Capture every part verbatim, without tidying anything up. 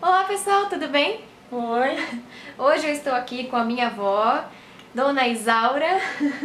Olá pessoal, tudo bem? Oi. Hoje eu estou aqui com a minha avó, Dona Isaura.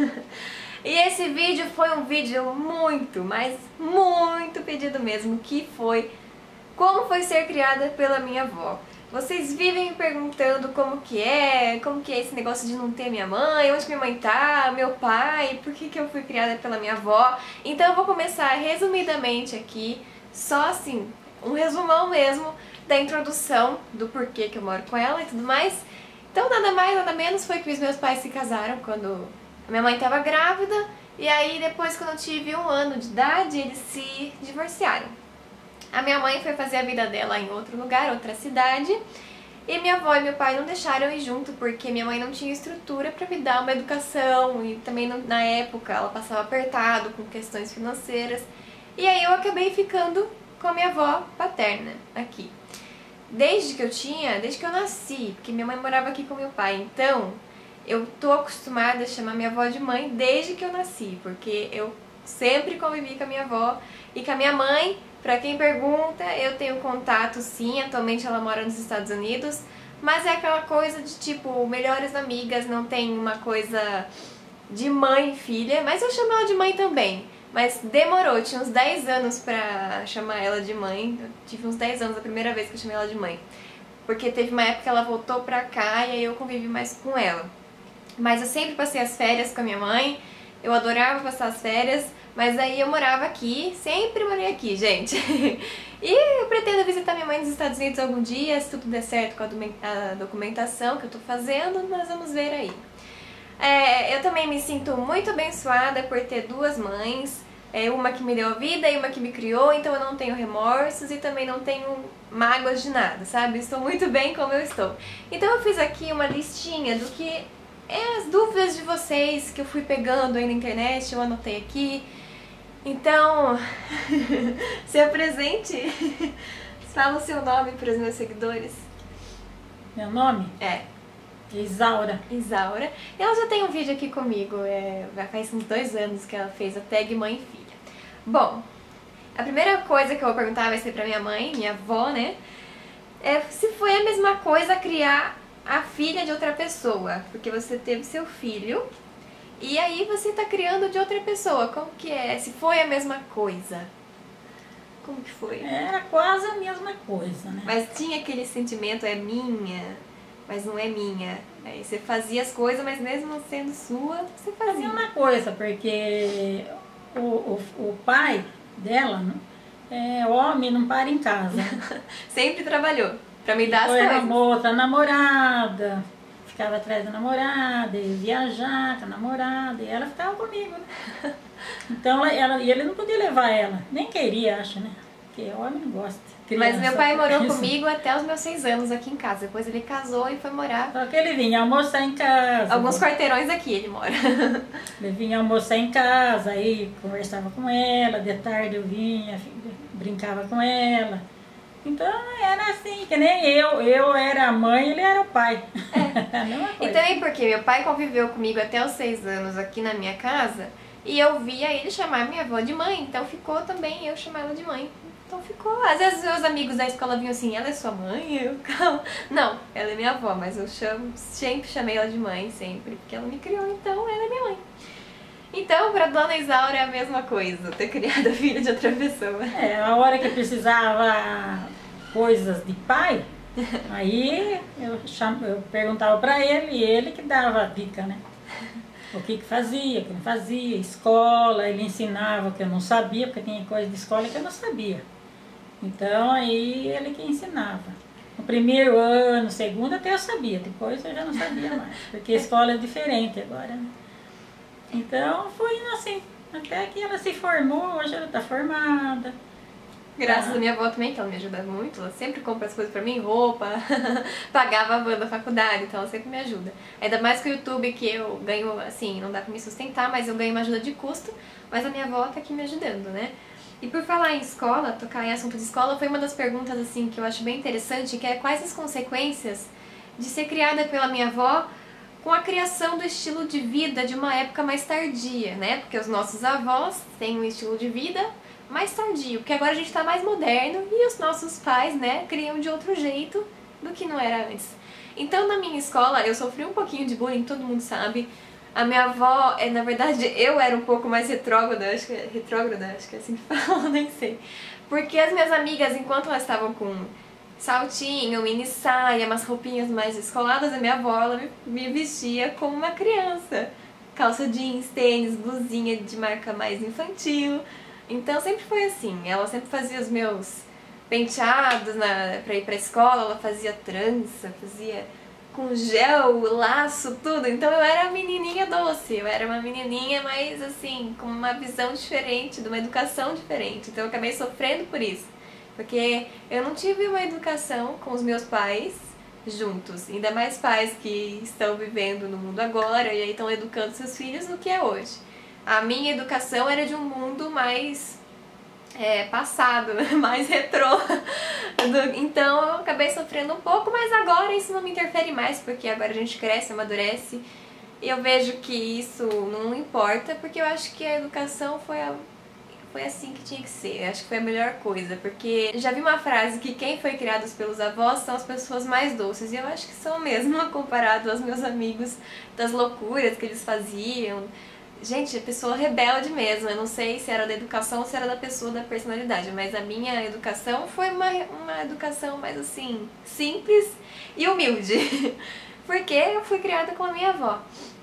E esse vídeo foi um vídeo muito, mas muito pedido mesmo, que foi como foi ser criada pela minha avó. Vocês vivem me perguntando como que é, como que é esse negócio de não ter minha mãe, onde minha mãe tá, meu pai, por que que eu fui criada pela minha avó. Então eu vou começar resumidamente aqui, só assim, um resumão mesmo da introdução do porquê que eu moro com ela e tudo mais. Então nada mais, nada menos foi que os meus pais se casaram quando a minha mãe estava grávida, e aí depois, quando eu tive um ano de idade, eles se divorciaram. A minha mãe foi fazer a vida dela em outro lugar, outra cidade, e minha avó e meu pai não deixaram eu ir junto porque minha mãe não tinha estrutura para me dar uma educação, e também na época ela passava apertado com questões financeiras, e aí eu acabei ficando com a minha avó paterna aqui. Desde que eu tinha, desde que eu nasci, porque minha mãe morava aqui com meu pai, então eu tô acostumada a chamar minha avó de mãe desde que eu nasci, porque eu sempre convivi com a minha avó e com a minha mãe. Pra quem pergunta, eu tenho contato sim, atualmente ela mora nos Estados Unidos, mas é aquela coisa de tipo, melhores amigas, não tem uma coisa de mãe e filha, mas eu chamo ela de mãe também. Mas demorou, tinha uns dez anos pra chamar ela de mãe, eu tive uns dez anos a primeira vez que eu chamei ela de mãe. Porque teve uma época que ela voltou pra cá e aí eu convivi mais com ela. Mas eu sempre passei as férias com a minha mãe, eu adorava passar as férias, mas aí eu morava aqui, sempre morei aqui, gente. E eu pretendo visitar minha mãe nos Estados Unidos algum dia, se tudo der certo com a documentação que eu tô fazendo, nós vamos ver aí. É, eu também me sinto muito abençoada por ter duas mães, é, uma que me deu a vida e uma que me criou, então eu não tenho remorsos e também não tenho mágoas de nada, sabe? Estou muito bem como eu estou. Então eu fiz aqui uma listinha do que é as dúvidas de vocês que eu fui pegando aí na internet, eu anotei aqui. Então, se apresente, fala o seu nome para os meus seguidores. Meu nome? É. Isaura. Isaura. Ela já tem um vídeo aqui comigo, é, faz uns dois anos que ela fez a tag mãe e filha. Bom, a primeira coisa que eu vou perguntar vai ser pra minha mãe, minha avó, né? É se foi a mesma coisa criar a filha de outra pessoa, porque você teve seu filho e aí você tá criando de outra pessoa. Como que é? Se foi a mesma coisa? Como que foi? Era quase a mesma coisa, né? Mas tinha aquele sentimento, é minha, mas não é minha. Aí você fazia as coisas, mas mesmo sendo sua, você Fazia fazia. uma coisa, porque o, o, o pai dela, é homem, não para em casa. Sempre trabalhou pra me dar as Foi coisas. uma outra namorada, ficava atrás da namorada, ia viajar com a namorada, e ela ficava comigo, né? Então ela, e ele não podia levar ela, nem queria, acho, né? Porque homem não gosta. Mas meu pai morou isso. comigo até os meus seis anos aqui em casa. Depois ele casou e foi morar. Só que ele vinha almoçar em casa. Alguns quarteirões aqui ele mora. Ele vinha almoçar em casa, aí conversava com ela, de tarde eu vinha, brincava com ela. Então era assim, que nem eu, eu era a mãe, ele era o pai. É. A mesma coisa. E também porque meu pai conviveu comigo até os seis anos aqui na minha casa e eu via ele chamar minha avó de mãe, então ficou também eu chamar ela de mãe. Então ficou. Às vezes meus amigos da escola vinham assim, ela é sua mãe? Eu, calma. Não, ela é minha avó, mas eu chamo, sempre chamei ela de mãe, sempre, porque ela me criou, então ela é minha mãe. Então, pra Dona Isaura é a mesma coisa, ter criado a filha de outra pessoa. É, a hora que precisava coisas de pai, aí eu, cham... eu perguntava pra ele e ele que dava a dica, né? O que que fazia, o que não fazia, escola, ele ensinava o que eu não sabia, porque tinha coisa de escola que eu não sabia. Então aí ele que ensinava. No primeiro ano, segundo até eu sabia, depois eu já não sabia mais, porque a escola é diferente agora, né? Então foi indo assim, até que ela se formou, hoje ela está formada. Graças Ah. à minha avó também, que ela me ajuda muito, ela sempre compra as coisas pra mim, roupa, pagava a van da faculdade, então ela sempre me ajuda. Ainda mais com o YouTube, que eu ganho, assim, não dá pra me sustentar, mas eu ganho uma ajuda de custo, mas a minha avó tá aqui me ajudando, né? E por falar em escola, tocar em assunto de escola, foi uma das perguntas, assim, que eu acho bem interessante, que é quais as consequências de ser criada pela minha avó com a criação do estilo de vida de uma época mais tardia, né? Porque os nossos avós têm um estilo de vida mais tardio, porque agora a gente tá mais moderno e os nossos pais, né, criam de outro jeito do que não era antes. Então, na minha escola, eu sofri um pouquinho de bullying, todo mundo sabe. A minha avó, é, na verdade, eu era um pouco mais retrógrada, acho que é retrógrada, acho que é assim que fala, nem sei. Porque as minhas amigas, enquanto elas estavam com saltinho, mini saia, umas roupinhas mais descoladas, a minha avó, ela me, me vestia como uma criança. Calça jeans, tênis, blusinha de marca mais infantil. Então sempre foi assim, ela sempre fazia os meus penteados na, pra ir pra escola, ela fazia trança, fazia com gel, laço, tudo. Então eu era a menininha doce, eu era uma menininha mais assim, com uma visão diferente, de uma educação diferente. Então eu acabei sofrendo por isso, porque eu não tive uma educação com os meus pais juntos, ainda mais pais que estão vivendo no mundo agora e aí estão educando seus filhos no que é hoje. A minha educação era de um mundo mais é, passado, mais retrô. Então eu acabei sofrendo um pouco, mas agora isso não me interfere mais, porque agora a gente cresce, amadurece. E eu vejo que isso não importa, porque eu acho que a educação foi, a, foi assim que tinha que ser. Eu acho que foi a melhor coisa, porque já vi uma frase que quem foi criado pelos avós são as pessoas mais doces. E eu acho que são mesmo, comparado aos meus amigos, das loucuras que eles faziam. Gente, a pessoa rebelde mesmo, eu não sei se era da educação ou se era da pessoa, da personalidade, mas a minha educação foi uma, uma educação mais assim, simples e humilde, porque eu fui criada com a minha avó.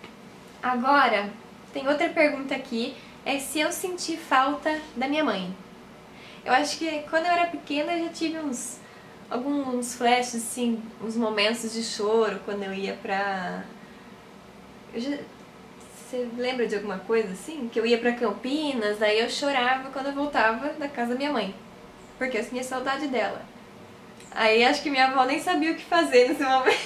Agora, tem outra pergunta aqui, é se eu senti falta da minha mãe. Eu acho que quando eu era pequena eu já tive uns, alguns flashes, assim, uns momentos de choro quando eu ia pra... Eu já... Você lembra de alguma coisa assim? Que eu ia pra Campinas, aí eu chorava quando eu voltava da casa da minha mãe, porque eu tinha saudade dela. Aí acho que minha avó nem sabia o que fazer nesse momento.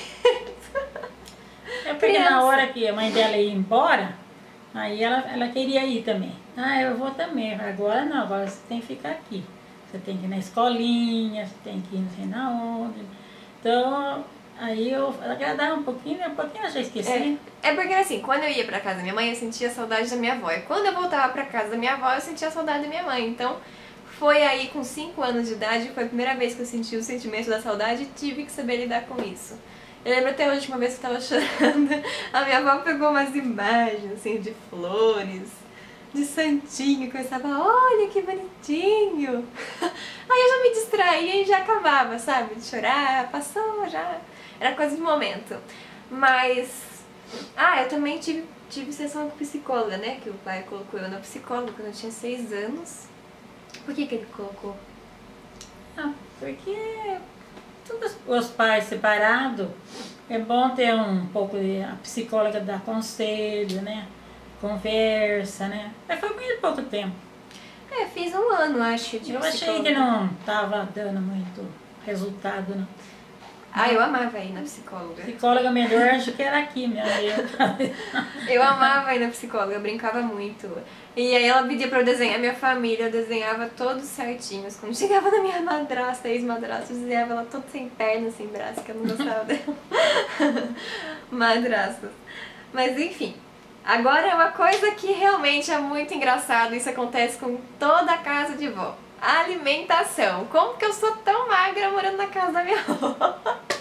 É porque Criança. Na hora que a mãe dela ia embora, aí ela, ela queria ir também. Ah, eu vou também. Agora não, agora você tem que ficar aqui. Você tem que ir na escolinha, você tem que ir não sei na onde. Então... Aí eu agradava um pouquinho, um pouquinho eu já esqueci. É, é porque assim, quando eu ia pra casa da minha mãe, eu sentia saudade da minha avó. E quando eu voltava pra casa da minha avó, eu sentia saudade da minha mãe. Então, foi aí com cinco anos de idade, foi a primeira vez que eu senti o sentimento da saudade e tive que saber lidar com isso. Eu lembro até hoje, uma vez que eu tava chorando, a minha avó pegou umas imagens, assim, de flores, de santinho, que eu estava, olha que bonitinho. Aí eu já me distraía e já acabava, sabe, de chorar, passou já... Era coisa de momento. Mas... Ah, eu também tive, tive sessão com psicóloga, né? Que o pai colocou eu na psicóloga quando eu tinha seis anos. Por que que ele colocou? Ah, porque todos os pais separados, é bom ter um pouco de... A psicóloga dar conselho, né? Conversa, né? Mas foi muito pouco tempo. É, fiz um ano, acho, de Eu achei que não tava dando muito resultado, não. Ah, eu amava ir na psicóloga. Psicóloga melhor, acho que era aqui mesmo. Eu amava ir na psicóloga, eu brincava muito. E aí ela pedia pra eu desenhar minha família, eu desenhava todos certinhos. Quando chegava na minha madrasta, ex-madrasta, eu desenhava ela toda sem perna, sem braço, que eu não gostava dela. Madrastas. Mas enfim. Agora é uma coisa que realmente é muito engraçado, isso acontece com toda a casa de vó. Alimentação. Como que eu sou tão magra morando na casa da minha avó?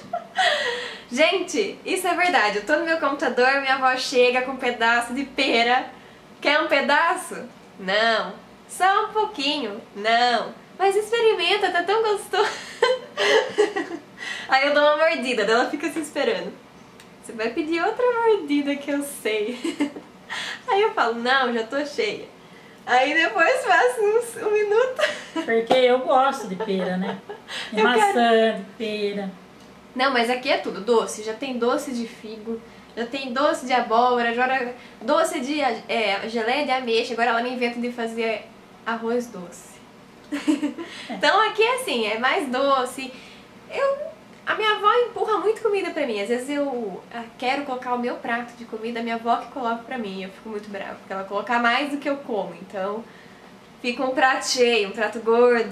Gente, isso é verdade. Eu tô no meu computador, minha avó chega com um pedaço de pera. Quer um pedaço? Não. Só um pouquinho? Não. Mas experimenta, tá tão gostoso. Aí eu dou uma mordida, daí ela fica se esperando. Você vai pedir outra mordida que eu sei. Aí eu falo, não, já tô cheia. Aí depois faço uns, um minuto. Porque eu gosto de pera, né? De maçã, quero... de pera. Não, mas aqui é tudo doce. Já tem doce de figo, já tem doce de abóbora, já doce de é, geleia de ameixa. Agora ela me inventa de fazer arroz doce. É. Então aqui é assim, é mais doce. Eu... A minha avó empurra muito comida pra mim. Às vezes eu quero colocar o meu prato de comida, a minha avó que coloca pra mim. Eu fico muito brava, porque ela coloca mais do que eu como. Então, fica um prato cheio, um prato gordo.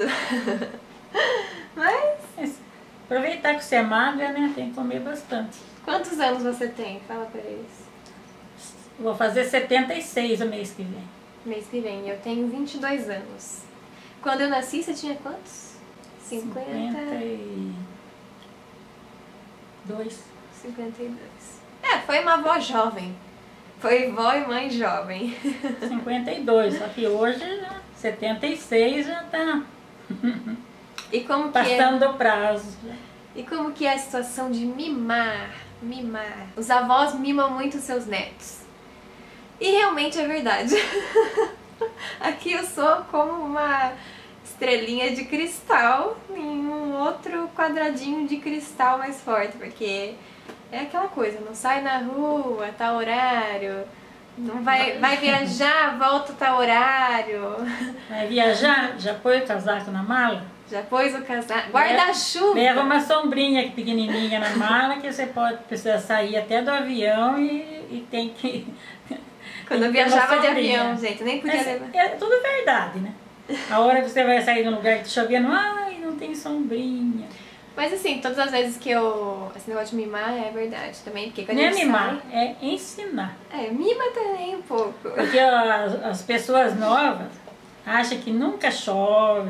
Mas... Aproveitar que você é magra, né? Tem que comer bastante. Quantos anos você tem? Fala pra eles. Vou fazer setenta e seis o mês que vem. Mês que vem. Eu tenho vinte e dois anos. Quando eu nasci, você tinha quantos? cinquenta... cinquenta e dois. cinquenta e dois. É, foi uma avó jovem. Foi vó e mãe jovem. cinquenta e dois, só que hoje, já, setenta e seis já tá E como que passando é? do prazo. E como que é a situação de mimar? Mimar. Os avós mimam muito seus netos. E realmente é verdade. Aqui eu sou como uma estrelinha de cristal em um outro quadradinho de cristal mais forte, porque é aquela coisa, não sai na rua, tá horário, não vai, vai viajar, volta, tá horário. Vai viajar? Já põe o casaco na mala? Já pôs o casaco, guarda-chuva. Leva uma sombrinha pequenininha na mala que você pode precisar sair até do avião e, e tem que... Quando eu viajava de avião, gente, nem podia Mas levar. é tudo verdade, né? A hora que você vai sair de um lugar que tá chovendo, ai, não tem sombrinha. Mas assim, todas as vezes que eu... Esse negócio de mimar é verdade também, porque quando Não a é gente mimar, sai... é ensinar. É, mima também um pouco. Porque as, as pessoas novas acham que nunca chove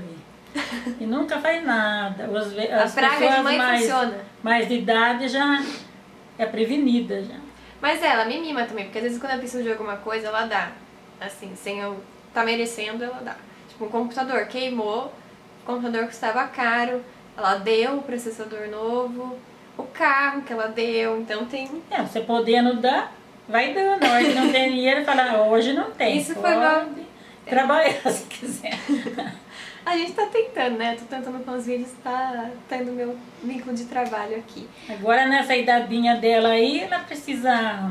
e nunca faz nada. Os, as A praga pessoas de mãe mais, funciona. mais de idade já é prevenida já. Mas ela me mima também, porque às vezes quando eu preciso de alguma coisa, ela dá. Assim, sem eu tá merecendo, ela dá. Tipo, um computador queimou, o computador custava caro, ela deu o processador novo, o carro que ela deu, então tem... É, você podendo dar, vai dando. Na hora que não tem dinheiro, fala, hoje não tem. Isso foi pode igual- trabalhar se quiser. A gente tá tentando, né? Tô tentando com os vídeos, tá tendo meu vínculo de trabalho aqui. Agora nessa idadinha dela aí, ela precisa...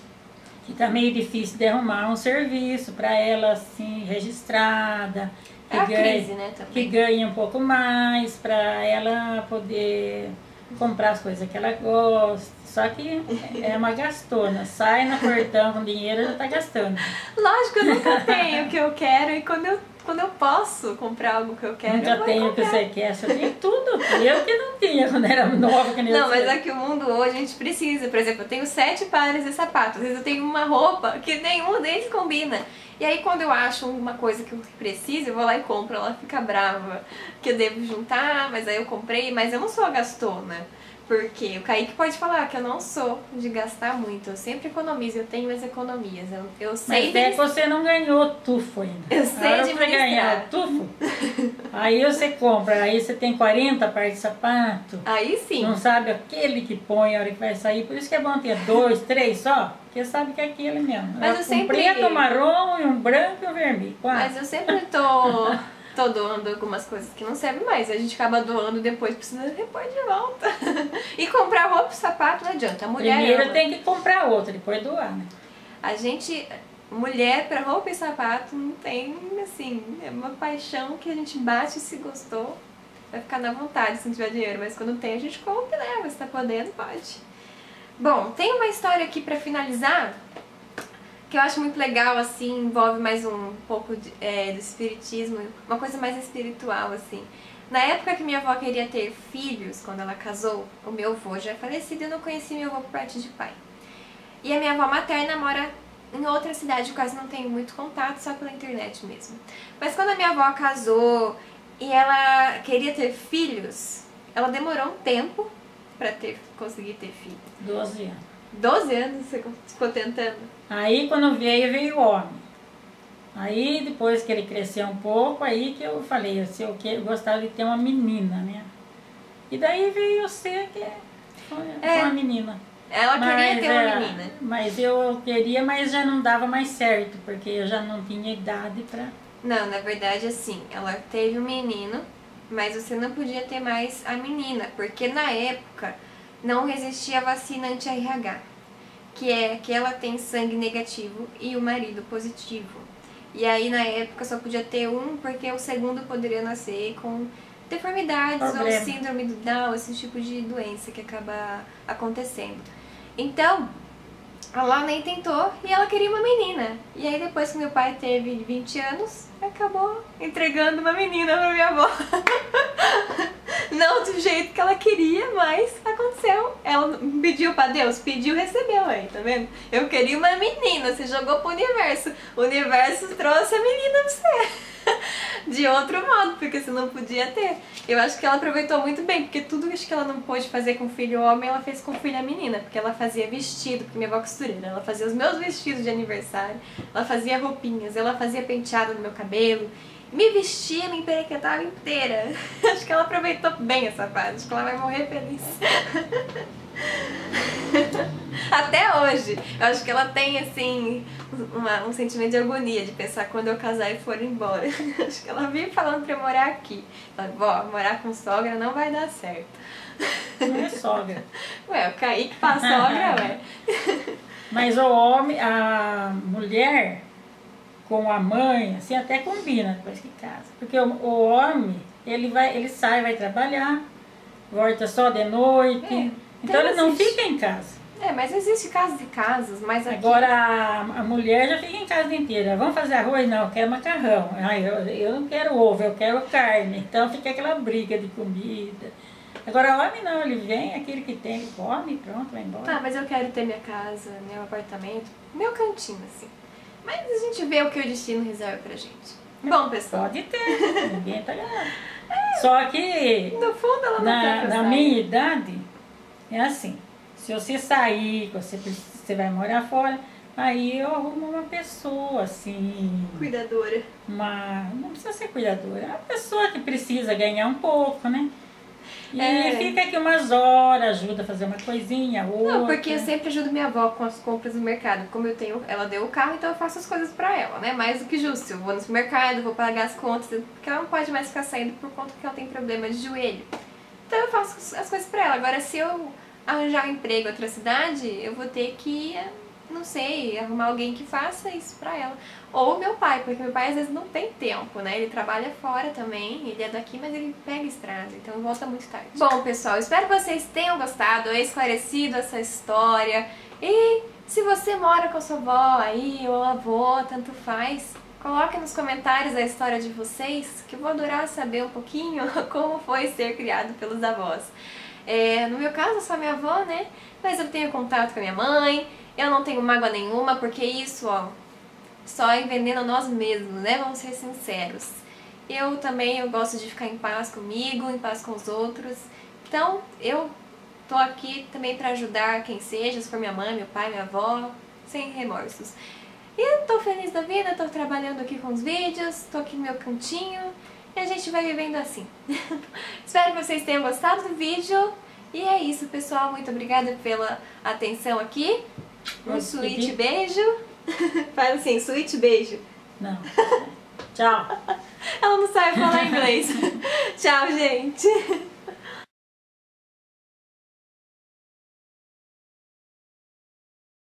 Que tá meio difícil de arrumar um serviço para ela, assim, registrada. Que É a ganhe, crise, né, que também. ganhe um pouco mais para ela poder comprar as coisas que ela gosta. Só que é uma gastona. Sai no portão com dinheiro, já tá gastando. Lógico, eu nunca tenho o que eu quero e quando eu, quando eu posso comprar algo que eu quero, eu Nunca vou tem o que comprar. você quer, você tem tudo. Eu que não tinha quando era nova, que nem Não, você. mas é que o mundo hoje a gente precisa. Por exemplo, eu tenho sete pares de sapatos. Às vezes eu tenho uma roupa que nenhum deles combina. E aí quando eu acho uma coisa que eu preciso, eu vou lá e compro. Ela fica brava que eu devo juntar, mas aí eu comprei. Mas eu não sou a gastona. Porque o Kaique pode falar que eu não sou de gastar muito. Eu sempre economizo, eu tenho as economias. Eu, eu sei Mas é que você não ganhou tufo ainda. Eu sei A hora que você administrar. ganhar o tufo, aí você compra, aí você tem quarenta pares de sapato. Aí sim. Não sabe aquele que põe a hora que vai sair. Por isso que é bom ter dois, três só, porque sabe que é aquele mesmo. Mas eu um sempre- preto, um marrom, e um branco e um vermelho. Quatro. Mas eu sempre tô, tô doando algumas coisas que não servem mais. A gente acaba doando depois, precisa repor de volta. E comprar roupa e sapato não adianta. A mulher Primeiro ama. tem que comprar outra, depois doar, né? A gente, mulher pra roupa e sapato não tem, assim, é uma paixão que a gente bate e se gostou. Vai ficar na vontade se não tiver dinheiro, mas quando tem a gente compra e leva. Se tá podendo, pode. Bom, tem uma história aqui pra finalizar que eu acho muito legal, assim, envolve mais um pouco de, é, do espiritismo, uma coisa mais espiritual, assim. Na época que minha avó queria ter filhos, quando ela casou, o meu avô já é falecido e eu não conheci meu avô por parte de pai. E a minha avó materna mora em outra cidade, eu quase não tenho muito contato, só pela internet mesmo. Mas quando a minha avó casou e ela queria ter filhos, ela demorou um tempo pra ter, conseguir ter filho. doze anos. doze anos você ficou tentando? Aí quando veio, veio o homem. Aí depois que ele cresceu um pouco, aí que eu falei, assim, eu, que, eu gostava de ter uma menina, né? E daí veio você que foi, É. foi uma menina. Ela queria Mas, ter uma é, menina. Mas eu queria, mas já não dava mais certo, porque eu já não tinha idade pra... Não, na verdade, assim, ela teve um menino, mas você não podia ter mais a menina, porque na época não existia vacina anti-R H, que é que ela tem sangue negativo e o marido positivo. E aí na época só podia ter um, porque o segundo poderia nascer com deformidades Problema. ou síndrome do Down, esse tipo de doença que acaba acontecendo. Então, ela nem tentou e ela queria uma menina. E aí depois que meu pai teve vinte anos, acabou entregando uma menina pra minha avó. Não do jeito que ela queria, mas aconteceu. Ela pediu pra Deus, pediu, recebeu aí, tá vendo? Eu queria uma menina, você jogou pro universo. O universo trouxe a menina pra você. de outro modo, porque você não podia ter. Eu acho que ela aproveitou muito bem, porque tudo acho que ela não pôde fazer com filho homem, ela fez com filha menina, porque ela fazia vestido, porque minha avó costureira, ela fazia os meus vestidos de aniversário, ela fazia roupinhas, ela fazia penteado no meu cabelo, me vestia, me emperequetava inteira. Acho que ela aproveitou bem essa fase, acho que ela vai morrer feliz. Até hoje, eu acho que ela tem assim uma, um sentimento de agonia de pensar quando eu casar e for embora. Acho que ela vive falando pra eu morar aqui. Ela, vó, morar com sogra não vai dar certo. Não é sogra. Ué, o Kaique pra sogra, ué. Mas o homem, a mulher com a mãe, assim, até combina depois que casa. Porque o, o homem, ele, vai, ele sai, vai trabalhar, volta só de noite. É. Então ele não existe. fica em casa. É, mas existe casas e casas, mas aqui... Agora a, a mulher já fica em casa inteira. Vamos fazer arroz? Não, eu quero macarrão. Ai, eu, eu não quero ovo, eu quero carne. Então fica aquela briga de comida. Agora o homem não, ele vem, aquele que tem, ele come, pronto, vai embora. Ah, mas eu quero ter minha casa, meu apartamento, meu cantinho, assim. Mas a gente vê o que o destino reserva pra gente. Bom, pessoal... Pode ter, ninguém tá ganhando. Só que... No fundo ela não na, quer que eu na saia. minha idade, é assim, se você sair, você, você vai morar fora, aí eu arrumo uma pessoa assim, Cuidadora. uma, não precisa ser cuidadora, é uma pessoa que precisa ganhar um pouco, né? E É. fica aqui umas horas, ajuda a fazer uma coisinha, outra. Não, porque eu sempre ajudo minha avó com as compras no mercado. Como eu tenho, ela deu o carro, então eu faço as coisas pra ela, né? Mais do que justo. Eu vou no supermercado, vou pagar as contas, porque ela não pode mais ficar saindo por conta que ela tem problema de joelho. Então eu faço as coisas pra ela. Agora, se eu arranjar um emprego em outra cidade, eu vou ter que, não sei, arrumar alguém que faça isso pra ela. Ou meu pai, porque meu pai às vezes não tem tempo, né? Ele trabalha fora também, ele é daqui, mas ele pega estrada, então volta muito tarde. Bom, pessoal, espero que vocês tenham gostado, esclarecido essa história. E se você mora com a sua avó aí, ou avô, tanto faz, coloque nos comentários a história de vocês, que eu vou adorar saber um pouquinho como foi ser criado pelos avós. É, no meu caso, só minha avó, né? Mas eu tenho contato com a minha mãe, eu não tenho mágoa nenhuma, porque isso, ó, só envenena nós mesmos, né? Vamos ser sinceros. Eu também eu gosto de ficar em paz comigo, em paz com os outros. Então, eu tô aqui também pra ajudar quem seja, se for minha mãe, meu pai, minha avó, sem remorsos. E eu tô feliz da vida, tô trabalhando aqui com os vídeos, tô aqui no meu cantinho e a gente vai vivendo assim. Espero que vocês tenham gostado do vídeo. E é isso, pessoal. Muito obrigada pela atenção aqui. Um Pode sweet pedir? beijo. Faz assim, sweet beijo. Não. Tchau. Ela não sabe falar inglês. Tchau, gente.